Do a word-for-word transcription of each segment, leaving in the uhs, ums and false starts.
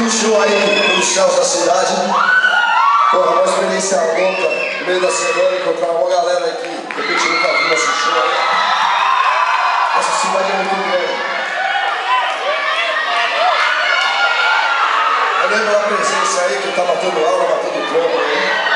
um show aí nos céus da cidade. Porra, uma experiência louca no meio da semana, encontrar uma galera aqui, de repente nunca viu esse show aí. Essa cidade é muito grande. Eu lembro da presença aí que tá matando aula, matando trampo aí.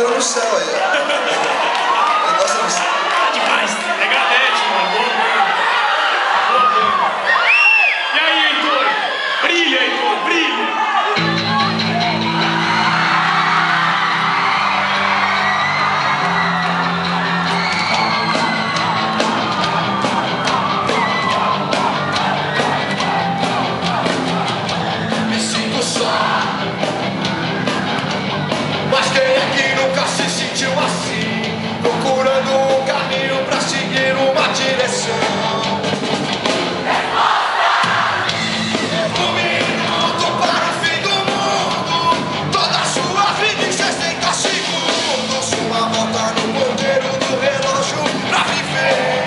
galera no céu aí. Negócio no céu. Ah, demais. Degradete, mano. Boa banda. Boa banda. E aí, Heitor? Brilha, Heitor, brilha. Me sinto só. Mas quem é que nunca se sentiu assim? Procurando um caminho pra seguir uma direção. Um minuto para o fim do mundo. Toda a sua vida em sessenta segundos. Uma volta no ponteiro do relógio pra viver.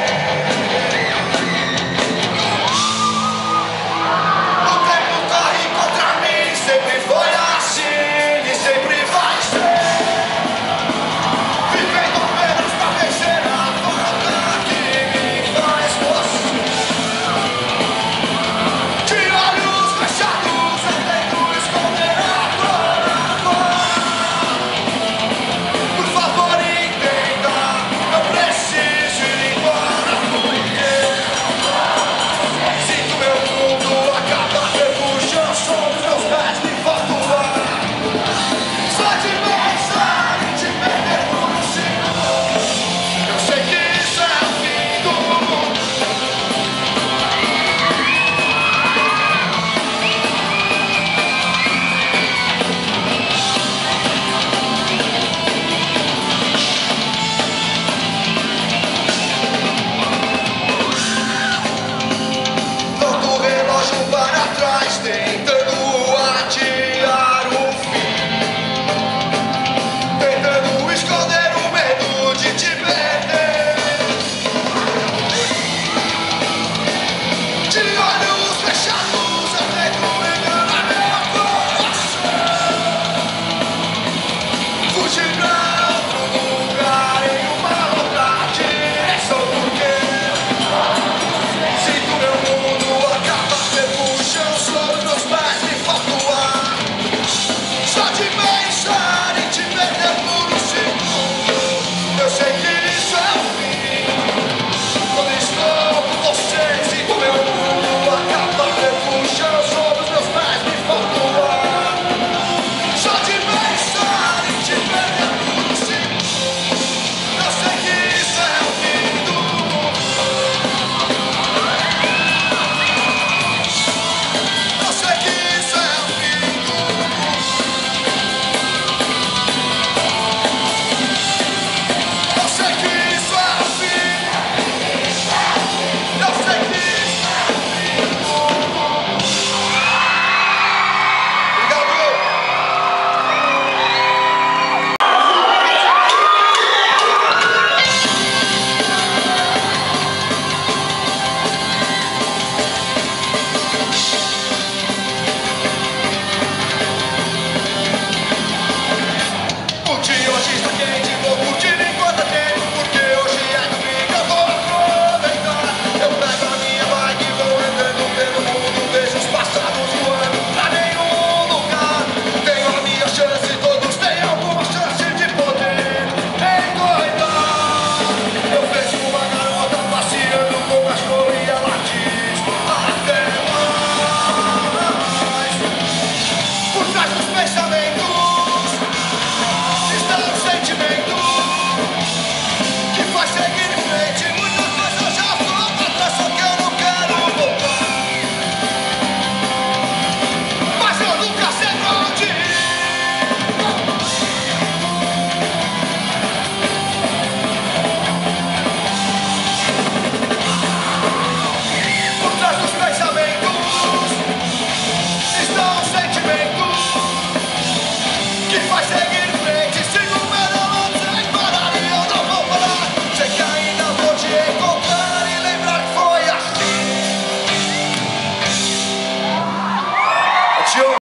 O tempo corre contra mim. Sempre foi assim e sempre vai ser. Vivendo apenas pra vencer a falta que me faz você. De olhos fechados eu tento esconder a dor. Por favor entenda, eu preciso ir embora porque sinto meu mundo acabar, repuxando sobre os meus pés, me falta o ar. Só de pensar em te perder por um segundo, eu sei que isso é o fim do mundo. Volto o relógio para trás, tentando adiar o fim, tentando esconder o medo de te perder. De olhos fechados eu tento enganar meu coração, fugir pra outro lugar em uma outra direção, porque sinto meu mundo acabar, repuxando sobre os meus pés, me falta o ar. Só de pensar em te perder por um segundo, eu sei que isso é o fim. Quando estou com você, sinto meu mundo acabar, repuxando sobre os meus pés, me falta o ar. Só de pensar em te perder por um segundo, eu sei que isso é o fim do mundo. Eu sei que isso é o fim do mundo. Eu sei que isso é o fim. Eu sei que isso é o fim do mundo. Obrigado. O dia hoje está quente, vou curtir enquanto é tempo, porque hoje é domingo, eu vou aproveitar. Eu pego a minha bike e vou andando pelo mundo, vejo os passados voando pra nenhum lugar. Tenho a minha chance, todos têm alguma chance de poder endoidar. Eu vejo uma garota passeando com o cachorro e ela diz até mais. Por trás dos pensamentos está um sentimento que faz seguir em frente. Muitas vezes eu já fui pra trás, só que eu não quero voltar. Mas eu nunca sei pra onde ir. Por trás dos pensamentos está um sentimento que faz seguir em frente. Sigo o meu nome sem parar e eu não vou parar. Sei que ainda vou te encontrar e lembrar que foi assim. Tio.